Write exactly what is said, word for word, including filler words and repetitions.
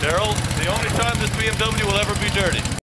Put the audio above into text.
Daryl, the only time this B M W will ever be dirty.